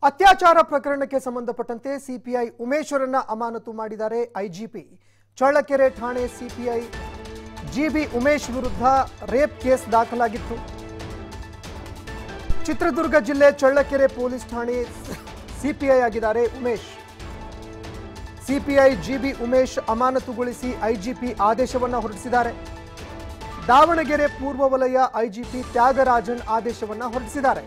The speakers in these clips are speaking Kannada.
ಅತ್ಯಾಚಾರ ಪ್ರಕರಣಕ್ಕೆ ಸಂಬಂಧಪಟ್ಟಂತೆ ಸಿಪಿಐ ಉಮೇಶ್ವರನ್ನ ಅಮಾನತು ಮಾಡಿದ್ದಾರೆ ಐಜಿಪಿ. ಚಳ್ಳಕೆರೆ ಠಾಣೆ ಸಿಪಿಐ ಜಿಬಿ ಉಮೇಶ್ ವಿರುದ್ಧ ರೇಪ್ ಕೇಸ್ ದಾಖಲಾಗಿತ್ತು. ಚಿತ್ರದುರ್ಗ ಜಿಲ್ಲೆ ಚಳ್ಳಕೆರೆ ಪೊಲೀಸ್ ಠಾಣೆ ಸಿಪಿಐ ಆಗಿದ್ದಾರೆ ಉಮೇಶ್. ಸಿಪಿಐ ಜಿಬಿ ಉಮೇಶ್ ಅಮಾನತುಗೊಳಿಸಿ ಐಜಿಪಿ ಆದೇಶವನ್ನ ಹೊರಡಿಸಿದ್ದಾರೆ. ದಾವಣಗೆರೆ ಪೂರ್ವ ವಲಯ ಐಜಿಪಿ ತ್ಯಾಗರಾಜನ್ ಆದೇಶವನ್ನ ಹೊರಡಿಸಿದ್ದಾರೆ.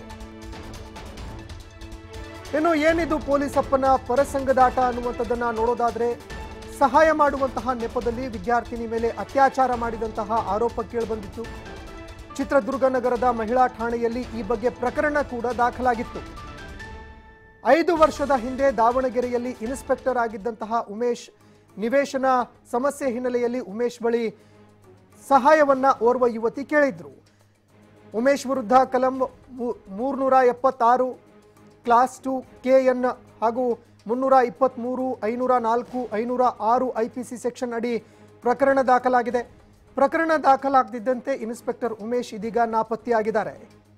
ಇನ್ನು ಏನಿದು ಪೊಲೀಸ್ ಅಪ್ಪನ ಪರಸಂಗದಾಟ ಅನ್ನುವಂಥದ್ದನ್ನ ನೋಡೋದಾದ್ರೆ, ಸಹಾಯ ಮಾಡುವಂತಹ ನೆಪದಲ್ಲಿ ವಿದ್ಯಾರ್ಥಿನಿ ಮೇಲೆ ಅತ್ಯಾಚಾರ ಮಾಡಿದಂತಹ ಆರೋಪ ಕೇಳಿಬಂದಿತ್ತು. ಚಿತ್ರದುರ್ಗ ನಗರದ ಮಹಿಳಾ ಠಾಣೆಯಲ್ಲಿ ಈ ಬಗ್ಗೆ ಪ್ರಕರಣ ಕೂಡ ದಾಖಲಾಗಿತ್ತು. 5 ವರ್ಷದ ಹಿಂದೆ ದಾವಣಗೆರೆಯಲ್ಲಿ ಇನ್ಸ್ಪೆಕ್ಟರ್ ಆಗಿದ್ದಂತಹ ಉಮೇಶ್ ನಿವೇಶನ ಸಮಸ್ಯೆ ಹಿನ್ನೆಲೆಯಲ್ಲಿ ಉಮೇಶ್ ಬಳಿ ಸಹಾಯವನ್ನ ಓರ್ವ ಯುವತಿ ಕೇಳಿದ್ರು. ಉಮೇಶ್ ವಿರುದ್ಧ ಕಲಂ 376 ಕ್ಲಾಸ್ 2 KN ಹಾಗೂ 323, 504, 506 IPC ಸೆಕ್ಷನ್ ಅಡಿ ಪ್ರಕರಣ ದಾಖಲಾಗಿದೆ. ಪ್ರಕರಣ ದಾಖಲಾಗದಿದ್ದಂತೆ ಇನ್ಸ್ಪೆಕ್ಟರ್ ಉಮೇಶ್ ಇದೀಗ ನಾಪತ್ತೆಯಾಗಿದ್ದಾರೆ.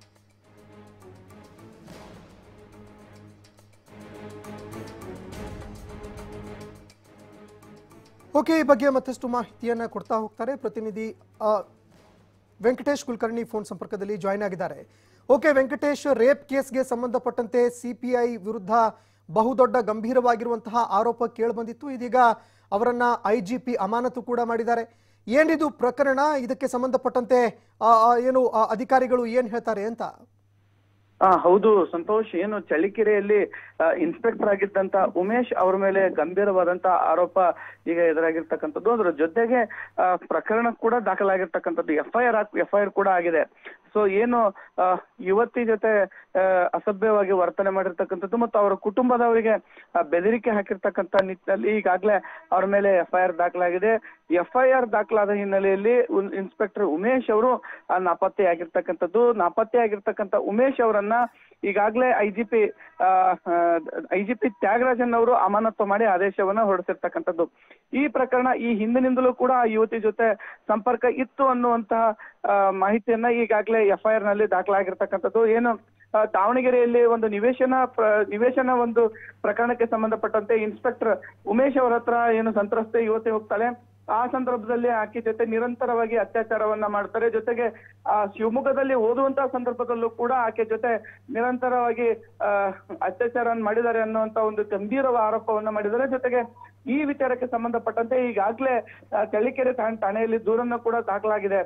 ಓಕೆ, ಈ ಬಗ್ಗೆ ಮತ್ತಷ್ಟು ಮಾಹಿತಿಯನ್ನ ಕೊಡ್ತಾ ಹೋಗ್ತಾರೆ ಪ್ರತಿನಿಧಿ ವೆಂಕಟೇಶ್ ಕುಲಕರ್ಣಿ ಫೋನ್ ಸಂಪರ್ಕದಲ್ಲಿ ಜಾಯಿನ್ ಆಗಿದ್ದಾರೆ. ಓಕೆ ವೆಂಕಟೇಶ್, ರೇಪ್ ಕೇಸ್ಗೆ ಸಂಬಂಧಪಟ್ಟಂತೆ ಸಿಪಿಐ ವಿರುದ್ಧ ಬಹುದೊಡ್ಡ ಗಂಭೀರವಾಗಿರುವಂತಹ ಆರೋಪ ಕೇಳಿಬಂದಿತ್ತು. ಇದೀಗ ಅವರನ್ನ ಐಜಿಪಿ ಅಮಾನತು ಕೂಡ ಮಾಡಿದ್ದಾರೆ. ಏನಿದು ಪ್ರಕರಣ? ಇದಕ್ಕೆ ಸಂಬಂಧಪಟ್ಟಂತೆ ಏನು ಅಧಿಕಾರಿಗಳು ಏನ್ ಹೇಳ್ತಾರೆ ಅಂತ? ಹೌದು ಸಂತೋಷ್, ಏನು ಚಳ್ಳಕೆರೆಯಲ್ಲಿ ಇನ್ಸ್ಪೆಕ್ಟರ್ ಆಗಿದ್ದಂತ ಉಮೇಶ್ ಅವರ ಮೇಲೆ ಗಂಭೀರವಾದಂತ ಆರೋಪ ಈಗ ಎದುರಾಗಿರ್ತಕ್ಕಂಥದ್ದು. ಅದರ ಜೊತೆಗೆ ಪ್ರಕರಣ ಕೂಡ ದಾಖಲಾಗಿರ್ತಕ್ಕಂಥದ್ದು, ಎಫ್ಐಆರ್ ಕೂಡ ಆಗಿದೆ. ಸೊ ಏನು ಯುವತಿ ಜೊತೆ ಅಸಭ್ಯವಾಗಿ ವರ್ತನೆ ಮಾಡಿರ್ತಕ್ಕಂಥದ್ದು ಮತ್ತು ಅವರ ಕುಟುಂಬದವರಿಗೆ ಬೆದರಿಕೆ ಹಾಕಿರ್ತಕ್ಕಂಥ ನಿಟ್ಟಿನಲ್ಲಿ ಈಗಾಗಲೇ ಅವರ ಮೇಲೆ ಎಫ್ಐಆರ್ ದಾಖಲಾಗಿದೆ. ಎಫ್ಐಆರ್ ದಾಖಲಾದ ಹಿನ್ನೆಲೆಯಲ್ಲಿ ಇನ್ಸ್ಪೆಕ್ಟರ್ ಉಮೇಶ್ ಅವರು ನಾಪತ್ತೆಯಾಗಿರ್ತಕ್ಕಂಥದ್ದು. ನಾಪತ್ತೆಯಾಗಿರ್ತಕ್ಕಂಥ ಉಮೇಶ್ ಅವರನ್ನ ಈಗಾಗಲೇ ಐಜಿಪಿ ತ್ಯಾಗರಾಜನ್ ಅವರು ಅಮಾನತು ಮಾಡಿ ಆದೇಶವನ್ನ ಹೊರಡಿಸಿರ್ತಕ್ಕಂಥದ್ದು. ಈ ಪ್ರಕರಣ ಈ ಹಿಂದಿನಿಂದಲೂ ಕೂಡ ಆ ಯುವತಿ ಜೊತೆ ಸಂಪರ್ಕ ಇತ್ತು ಅನ್ನುವಂತಹ ಮಾಹಿತಿಯನ್ನ ಈಗಾಗಲೇ ಎಫ್ಐಆರ್ ನಲ್ಲಿ ದಾಖಲಾಗಿರ್ತಕ್ಕಂಥದ್ದು. ಏನು ದಾವಣಗೆರೆಯಲ್ಲಿ ಒಂದು ನಿವೇಶನ ಒಂದು ಪ್ರಕರಣಕ್ಕೆ ಸಂಬಂಧಪಟ್ಟಂತೆ ಇನ್ಸ್ಪೆಕ್ಟರ್ ಉಮೇಶ್ ಅವರ ಹತ್ರ ಏನು ಸಂತ್ರಸ್ತೆ ಯುವತಿ ಹೋಗ್ತಾಳೆ. ಆ ಸಂದರ್ಭದಲ್ಲಿ ಆಕೆ ಜೊತೆ ನಿರಂತರವಾಗಿ ಅತ್ಯಾಚಾರವನ್ನ ಮಾಡ್ತಾರೆ. ಜೊತೆಗೆ ಶಿವಮೊಗ್ಗದಲ್ಲಿ ಓದುವಂತಹ ಸಂದರ್ಭದಲ್ಲೂ ಕೂಡ ಆಕೆ ಜೊತೆ ನಿರಂತರವಾಗಿ ಅತ್ಯಾಚಾರ ಮಾಡಿದ್ದಾರೆ ಅನ್ನುವಂತ ಒಂದು ಗಂಭೀರ ಆರೋಪವನ್ನ ಮಾಡಿದ್ದಾರೆ. ಜೊತೆಗೆ ಈ ವಿಚಾರಕ್ಕೆ ಸಂಬಂಧಪಟ್ಟಂತೆ ಈಗಾಗಲೇ ಚಳ್ಳಕೆರೆ ಠಾಣೆಯಲ್ಲಿ ದೂರನ್ನು ಕೂಡ ದಾಖಲಾಗಿದೆ.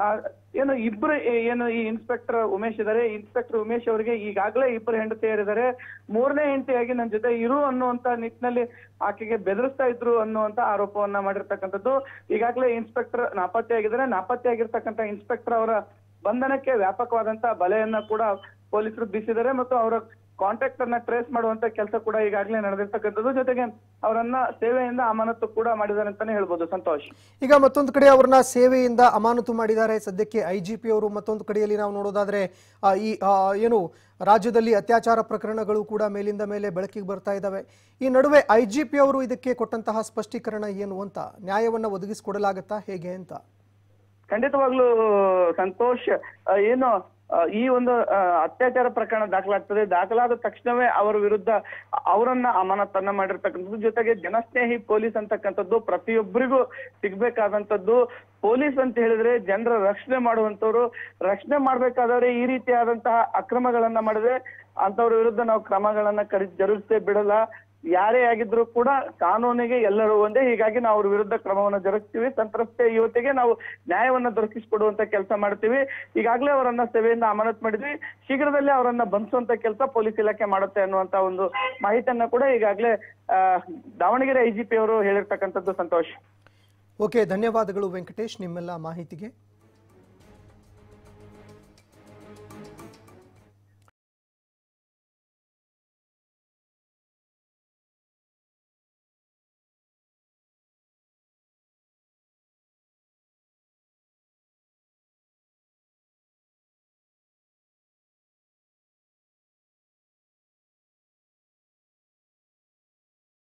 ಏನು ಈ ಇನ್ಸ್ಪೆಕ್ಟರ್ ಉಮೇಶ್ ಇದ್ದಾರೆ. ಇನ್ಸ್ಪೆಕ್ಟರ್ ಉಮೇಶ್ ಅವರಿಗೆ ಈಗಾಗಲೇ 2 ಹೆಂಡತಿಯರಿದ್ದಾರೆ. 3ನೇ ಹೆಂಡತಿಯಾಗಿ ನನ್ನ ಜೊತೆ ಇರು ಅನ್ನುವಂತ ನಿಟ್ಟಿನಲ್ಲಿ ಆಕೆಗೆ ಬೆದರಿಸ್ತಾ ಇದ್ರು ಅನ್ನುವಂತ ಆರೋಪವನ್ನ ಮಾಡಿರ್ತಕ್ಕಂಥದ್ದು. ಈಗಾಗಲೇ ಇನ್ಸ್ಪೆಕ್ಟರ್ ನಾಪತ್ತೆಯಾಗಿದ್ದಾರೆ. ನಾಪತ್ತೆಯಾಗಿರ್ತಕ್ಕಂಥ ಇನ್ಸ್ಪೆಕ್ಟರ್ ಅವರ ಬಂಧನಕ್ಕೆ ವ್ಯಾಪಕವಾದಂತ ಬಲೆಯನ್ನ ಕೂಡ ಪೊಲೀಸರು ಬೀಸಿದ್ದಾರೆ ಮತ್ತು ಅವರ ಕಾಂಟ್ಯಾಕ್ಟ್ ಅನ್ನ ಟ್ರೇಸ್ ಮಾಡುವಂತ ಕೆಲಸ ಕೂಡ ಈಗಾಗಲೇ ನಡೆದಿರ್ತಕ್ಕಂಥದ್ದು. ಜೊತೆಗೆ ಅವರನ್ನ ಸೇವೆಯಿಂದ ಅಮಾನತು ಕೂಡ ಮಾಡಿದ್ದಾರೆ ಅಂತಾನೆ ಹೇಳ್ಬೋದು ಸಂತೋಷ್. ಈಗ ಮತ್ತೊಂದು ಕಡೆ ಅವರನ್ನ ಸೇವೆಯಿಂದ ಅಮಾನತು ಮಾಡಿದ್ದಾರೆ ಸದ್ಯಕ್ಕೆ ಐಜಿಪಿ ಅವರು. ಮತ್ತೊಂದು ಕಡೆಯಲ್ಲಿ ನಾವು ನೋಡೋದಾದ್ರೆ ಈ ಏನು ರಾಜ್ಯದಲ್ಲಿ ಅತ್ಯಾಚಾರ ಪ್ರಕರಣಗಳು ಕೂಡ ಮೇಲಿಂದ ಮೇಲೆ ಬೆಳಕಿಗೆ ಬರ್ತಾ ಇದ್ದಾವೆ. ಈ ನಡುವೆ ಐಜಿಪಿ ಅವರು ಇದಕ್ಕೆ ಕೊಟ್ಟಂತಹ ಸ್ಪಷ್ಟೀಕರಣ ಏನು ಅಂತ, ನ್ಯಾಯವನ್ನ ಒದಗಿಸಿಕೊಡಲಾಗತ್ತಾ ಹೇಗೆ ಅಂತ? ಖಂಡಿತವಾಗ್ಲೂ ಸಂತೋಷ್, ಏನು ಈ ಒಂದು ಅತ್ಯಾಚಾರ ಪ್ರಕರಣ ದಾಖಲಾಗ್ತದೆ. ದಾಖಲಾದ ತಕ್ಷಣವೇ ಅವರ ವಿರುದ್ಧ ಅವರನ್ನ ಅಮಾನತನ್ನ ಮಾಡಿರ್ತಕ್ಕಂಥದ್ದು. ಜೊತೆಗೆ ಜನಸ್ನೇಹಿ ಪೊಲೀಸ್ ಅಂತಕ್ಕಂಥದ್ದು ಪ್ರತಿಯೊಬ್ಬರಿಗೂ ಸಿಗ್ಬೇಕಾದಂಥದ್ದು. ಪೊಲೀಸ್ ಅಂತ ಹೇಳಿದ್ರೆ ಜನರ ರಕ್ಷಣೆ ಮಾಡುವಂತವ್ರು. ರಕ್ಷಣೆ ಮಾಡ್ಬೇಕಾದವ್ರೆ ಈ ರೀತಿಯಾದಂತಹ ಅಕ್ರಮಗಳನ್ನ ಮಾಡಿದ್ರೆ ಅಂತವ್ರ ವಿರುದ್ಧ ನಾವು ಕ್ರಮಗಳನ್ನ ಜರುಗಿಸೇ ಬಿಡಲ್ಲ. ಯಾರೇ ಆಗಿದ್ರು ಕೂಡ ಕಾನೂನಿಗೆ ಎಲ್ಲರೂ ಒಂದೇ. ಹೀಗಾಗಿ ನಾವು ಅವ್ರ ವಿರುದ್ಧ ಕ್ರಮವನ್ನ ಜರುಗಿಸ್ತೀವಿ. ಸಂತ್ರಸ್ತೆ ಯುವತಿಗೆ ನಾವು ನ್ಯಾಯವನ್ನ ದೊರಕಿಸಿಕೊಡುವಂತ ಕೆಲಸ ಮಾಡ್ತೀವಿ. ಈಗಾಗಲೇ ಅವರನ್ನ ಸೇವೆಯಿಂದ ಅಮಾನತು ಮಾಡಿದ್ವಿ. ಶೀಘ್ರದಲ್ಲೇ ಅವರನ್ನ ಬಂಧಿಸುವಂತ ಕೆಲಸ ಪೊಲೀಸ್ ಇಲಾಖೆ ಮಾಡುತ್ತೆ ಅನ್ನುವಂತ ಒಂದು ಮಾಹಿತಿಯನ್ನ ಕೂಡ ಈಗಾಗಲೇ ದಾವಣಗೆರೆ ಐಜಿಪಿ ಅವರು ಹೇಳಿರ್ತಕ್ಕಂಥದ್ದು ಸಂತೋಷ್. ಓಕೆ, ಧನ್ಯವಾದಗಳು ವೆಂಕಟೇಶ್ ನಿಮ್ಮೆಲ್ಲ ಮಾಹಿತಿಗೆ.